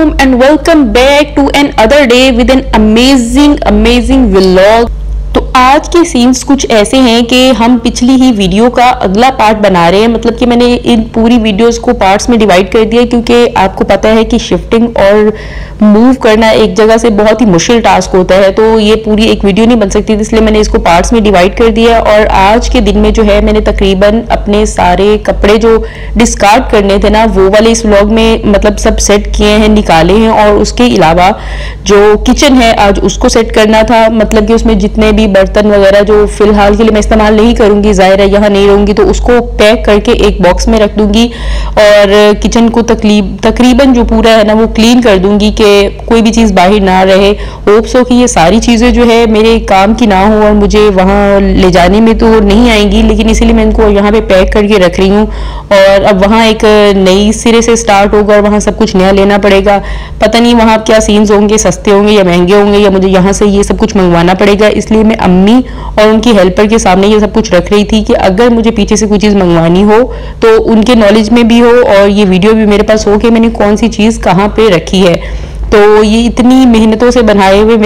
Assalamualaikum and welcome back to another day with an amazing vlog। तो आज के scenes कुछ ऐसे हैं कि हम पिछली ही वीडियो का अगला पार्ट बना रहे हैं। मतलब कि मैंने इन पूरी वीडियोस को पार्ट्स में डिवाइड कर दिया क्योंकि आपको पता है कि शिफ्टिंग और मूव करना एक जगह से बहुत ही मुश्किल टास्क होता है, तो ये पूरी एक वीडियो नहीं बन सकती, इसलिए मैंने इसको पार्ट्स में डिवाइड कर दिया। और आज के दिन में जो है मैंने तकरीबन अपने सारे कपड़े जो डिस्कार्ड करने थे ना वो वाले इस व्लॉग में मतलब सब सेट किए हैं, निकाले हैं। और उसके अलावा जो किचन है आज उसको सेट करना था, मतलब कि उसमें जितने भी बर्तन वगैरह जो फिलहाल के लिए मैं इस्तेमाल नहीं करूंगी, जाहिर है यहाँ नहीं रहूंगी, तो उसको पैक करके एक बॉक्स में रख दूंगी और किचन को तकरीबन जो पूरा है ना वो क्लीन कर दूंगी कि कोई भी चीज़ बाहर ना रहे। होप्स हो कि ये सारी चीज़ें जो है मेरे काम की ना हो और मुझे वहाँ ले जाने में तो नहीं आएंगी, लेकिन इसीलिए मैं इनको यहाँ पे पैक करके रख रही हूँ। और अब वहाँ एक नई सिरे से स्टार्ट होगा और वहाँ सब कुछ नया लेना पड़ेगा। पता नहीं वहाँ क्या सीन्स होंगे, सस्ते होंगे या महंगे होंगे, या मुझे यहाँ से ये सब कुछ मंगवाना पड़ेगा। इसलिए मैं अम्मी और उनकी हेल्पर के सामने ये सब कुछ रख रही थी कि अगर मुझे पीछे से कोई चीज़ मंगवानी हो तो उनके नॉलेज में भी हो और ये वीडियो भी मेरे पास हो कि मैंने कौन सी चीज़ कहाँ पे रखी है। तो ये इतनी मेहनतों से बनाए हुए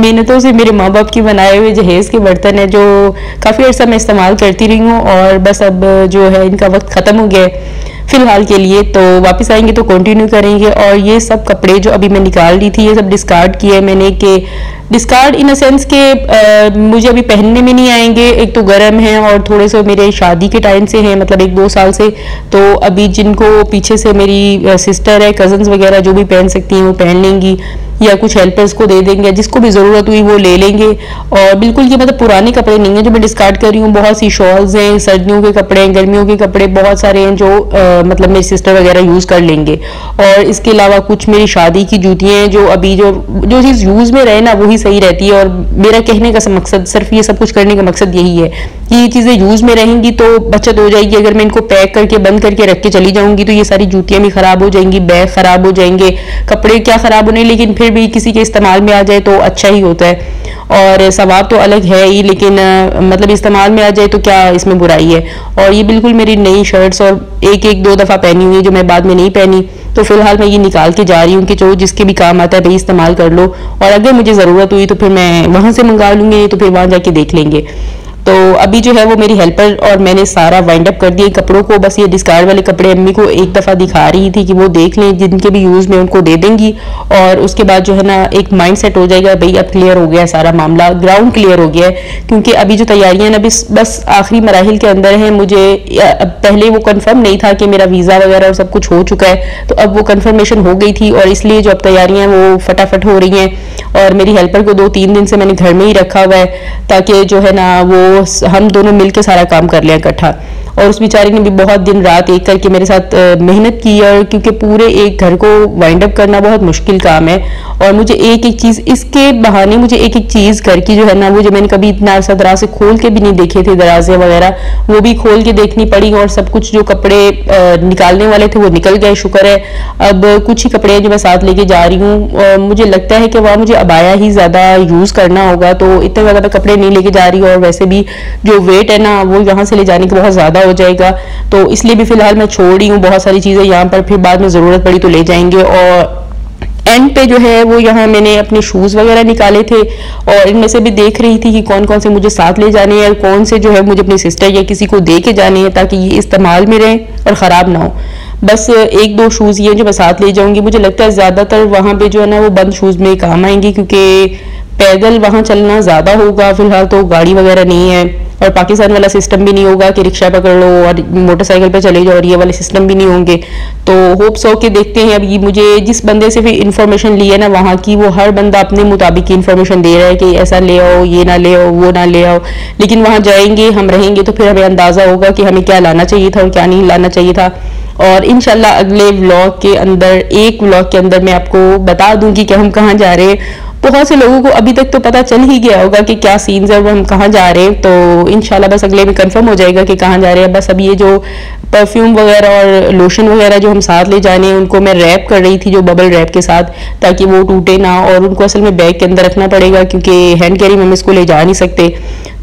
मेरे माँ बाप की बनाए हुए जहेज़ के बर्तन है जो काफ़ी अर्सा मैं इस्तेमाल करती रही हूँ और बस अब जो है इनका वक्त ख़त्म हो गया है फिलहाल के लिए। तो वापस आएंगे तो कंटिन्यू करेंगे। और ये सब कपड़े जो अभी मैं निकाल रही थी ये सब डिस्कार्ड किए मैंने, कि डिस्कार्ड इन अ सेंस के मुझे अभी पहनने में नहीं आएंगे। एक तो गर्म है और थोड़े से मेरे शादी के टाइम से हैं, मतलब 1-2 साल से। तो अभी जिनको पीछे से मेरी सिस्टर है, कजन्स वगैरह जो भी पहन सकती हैं वो पहन लेंगी या कुछ हेल्पर्स को दे देंगे, जिसको भी ज़रूरत हुई वो ले लेंगे। और बिल्कुल ये मतलब पुराने कपड़े नहीं हैं जो मैं डिस्कार्ड कर रही हूँ। बहुत सी शॉल्स हैं, सर्दियों के कपड़े हैं, गर्मियों के कपड़े बहुत सारे हैं जो मतलब मेरी सिस्टर वगैरह यूज़ कर लेंगे। और इसके अलावा कुछ मेरी शादी की जूतियाँ हैं जो अभी जो चीज़ यूज़ में रहे ना वही सही रहती है। और मेरा कहने का मकसद, सिर्फ ये सब कुछ करने का मकसद यही है कि ये चीज़ें यूज़ में रहेंगी तो बचत हो जाएगी। अगर मैं इनको पैक करके बंद करके रख के चली जाऊँगी तो ये सारी जूतियाँ भी ख़राब हो जाएंगी, बैग ख़राब हो जाएंगे, कपड़े क्या ख़राब होने, लेकिन फिर भी किसी के इस्तेमाल में आ जाए तो अच्छा ही होता है। और सवाब तो अलग है ही, लेकिन मतलब इस्तेमाल में आ जाए तो क्या इसमें बुराई है। और ये बिल्कुल मेरी नई शर्ट्स और एक 2 दफ़ा पहनी हुई है जो मैं बाद में नहीं पहनी, तो फिलहाल मैं ये निकाल के जा रही हूँ कि जो जिसके भी काम आता है भाई इस्तेमाल कर लो। और अगर मुझे ज़रूरत हुई तो फिर मैं वहाँ से मंगा लूँगी, तो फिर वहाँ जाके देख लेंगे। तो अभी जो है वो मेरी हेल्पर और मैंने सारा वाइंड अप कर दिया कपड़ों को। बस ये डिस्कार्ड वाले कपड़े अम्मी को एक दफ़ा दिखा रही थी कि वो देख लें, जिनके भी यूज़ में उनको दे देंगी। और उसके बाद जो है ना एक माइंड सेट हो जाएगा, भाई अब क्लियर हो गया सारा मामला, ग्राउंड क्लियर हो गया है। क्योंकि अभी जो तैयारियां ना बस आखिरी मराहिल के अंदर हैं। मुझे पहले वो कंफर्म नहीं था कि मेरा वीज़ा वगैरह और सब कुछ हो चुका है, तो अब वो कंफर्मेशन हो गई थी और इसलिए जो अब तैयारियां वो फटाफट हो रही हैं। और मेरी हेल्पर को 2-3 दिन से मैंने घर में ही रखा हुआ है ताकि जो है ना वो हम दोनों मिलकर सारा काम कर लिया इकट्ठा। और उस बेचारी ने भी बहुत दिन रात एक करके मेरे साथ मेहनत की है, क्योंकि पूरे एक घर को वाइंड अप करना बहुत मुश्किल काम है। और मुझे एक चीज़ इसके बहाने मुझे एक चीज़ घर की जो है ना वो जो मैंने कभी इतना अर्सा दराज से खोल के भी नहीं देखे थे, दराजे वगैरह वो भी खोल के देखनी पड़ी। और सब कुछ जो कपड़े निकालने वाले थे वो निकल गए, शुक्र है। अब कुछ ही कपड़े जो मैं साथ लेके जा रही हूँ। मुझे लगता है कि वहाँ मुझे अबाया ही ज़्यादा यूज़ करना होगा, तो इतने ज़्यादा कपड़े नहीं लेके जा रही हूँ। और वैसे भी जो वेट है ना वो यहाँ से ले जाने का बहुत ज़्यादा हो जाएगा, तो इसलिए भी फिलहाल मैं छोड़ रही हूँ बहुत सारी चीज़ें यहाँ पर, फिर बाद में ज़रूरत पड़ी तो ले जाएंगे। और एंड पे जो है वो यहाँ मैंने अपने शूज़ वगैरह निकाले थे और इनमें से भी देख रही थी कि कौन कौन से मुझे साथ ले जाने हैं और कौन से जो है मुझे अपनी सिस्टर या किसी को दे के जाने हैं ताकि ये इस्तेमाल में रहें और ख़राब ना हो। बस 1-2 शूज़ ये जो मैं साथ ले जाऊँगी। मुझे लगता है ज़्यादातर वहाँ पे जो है ना वो बंद शूज़ में काम आएंगी, क्योंकि पैदल वहाँ चलना ज़्यादा होगा। फिलहाल तो गाड़ी वगैरह नहीं है और पाकिस्तान वाला सिस्टम भी नहीं होगा कि रिक्शा पकड़ लो और मोटरसाइकिल पे चले जाओ, और ये वाले सिस्टम भी नहीं होंगे। तो होप्स हो के देखते हैं। अब ये मुझे जिस बंदे से भी इन्फॉर्मेशन ली है ना वहाँ की, वो हर बंदा अपने मुताबिक की इन्फॉर्मेशन दे रहा है कि ऐसा ले आओ, ये ना ले आओ, वो ना ले आओ। लेकिन वहाँ जाएंगे, हम रहेंगे तो फिर हमें अंदाज़ा होगा कि हमें क्या लाना चाहिए था और क्या नहीं लाना चाहिए था। और इंशाल्लाह अगले व्लॉग के अंदर, एक व्लॉग के अंदर मैं आपको बता दूंगी कि हम कहाँ जा रहे हैं। बहुत से लोगों को अभी तक तो पता चल ही गया होगा कि क्या सीन्स है और हम कहाँ जा रहे हैं, तो इंशाल्लाह बस अगले में कंफर्म हो जाएगा कि कहाँ जा रहे हैं। बस अब ये जो परफ्यूम वगैरह और लोशन वगैरह जो हम साथ ले जाने हैं उनको मैं रैप कर रही थी, जो बबल रैप के साथ, ताकि वो टूटे ना। और उनको असल में बैग के अंदर रखना पड़ेगा क्योंकि हैंड कैरी में हम इसको ले जा नहीं सकते।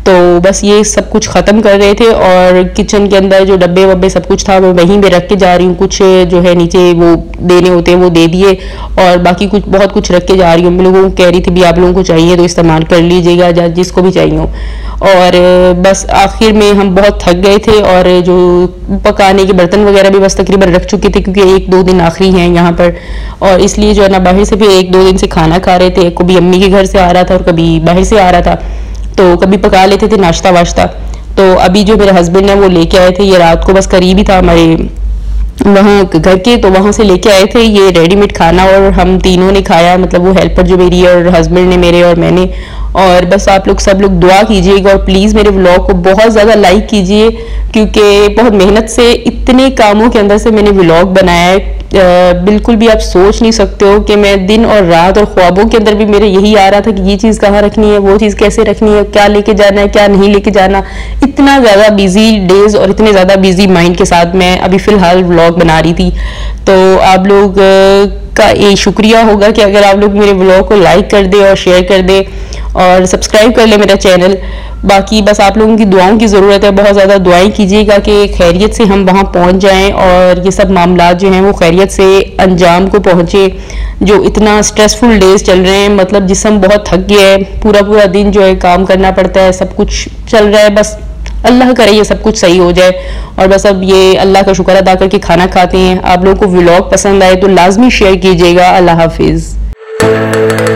तो बस ये सब कुछ ख़त्म कर रहे थे और किचन के अंदर जो डब्बे वब्बे सब कुछ था वो वहीं पे रख के जा रही हूँ। कुछ जो है नीचे वो देने होते हैं वो दे दिए और बाकी कुछ बहुत कुछ रख के जा रही हूँ। मैं लोगों को कह रही थी भी आप लोगों को चाहिए तो इस्तेमाल कर लीजिएगा या जिसको भी चाहिए हो। और बस आखिर में हम बहुत थक गए थे और जो पकाने के बर्तन वगैरह भी बस तकरीबन रख चुके थे क्योंकि 1-2 दिन आखिरी हैं यहाँ पर, और इसलिए जो है ना बाहर से फिर 1-2 दिन से खाना खा रहे थे। कभी अम्मी के घर से आ रहा था और कभी बाहर से आ रहा था, तो कभी पका लेते थे नाश्ता वाश्ता। तो अभी जो मेरे हस्बैंड है वो लेके आए थे, ये रात को बस करीब ही था हमारे वहाँ घर के, तो वहाँ से लेके आए थे ये रेडीमेड खाना और हम तीनों ने खाया, मतलब वो हेल्पर जो मेरी है और हस्बैंड ने मेरे और मैंने। और बस आप लोग सब लोग दुआ कीजिएगा और प्लीज़ मेरे व्लॉग को बहुत ज़्यादा लाइक कीजिए क्योंकि बहुत मेहनत से इतने कामों के अंदर से मैंने व्लॉग बनाया है। बिल्कुल भी आप सोच नहीं सकते हो कि मैं दिन और रात और ख्वाबों के अंदर भी मेरे यही आ रहा था कि ये चीज़ कहाँ रखनी है, वो चीज़ कैसे रखनी है, क्या लेके जाना है, क्या नहीं लेके जाना। इतना ज़्यादा बिजी डेज और इतने ज़्यादा बिजी माइंड के साथ मैं अभी फ़िलहाल व्लॉग बना रही थी। तो आप लोग का ये शुक्रिया होगा कि अगर आप लोग मेरे व्लॉग को लाइक कर दे और शेयर कर दे और सब्सक्राइब कर ले मेरा चैनल। बाकी बस आप लोगों की दुआओं की ज़रूरत है, बहुत ज़्यादा दुआएं कीजिएगा कि खैरियत से हम वहाँ पहुँच जाएं और ये सब मामला जो हैं वो खैरियत से अंजाम को पहुँचे। जो इतना स्ट्रेसफुल डेज चल रहे हैं, मतलब जिस्म बहुत थक गया है, पूरा पूरा दिन जो है काम करना पड़ता है, सब कुछ चल रहा है। बस अल्लाह करे ये सब कुछ सही हो जाए और बस अब ये अल्लाह का शुक्र अदा करके खाना खाते हैं। आप लोगों को व्लॉग पसंद आए तो लाजमी शेयर कीजिएगा। अल्लाह हाफिज़।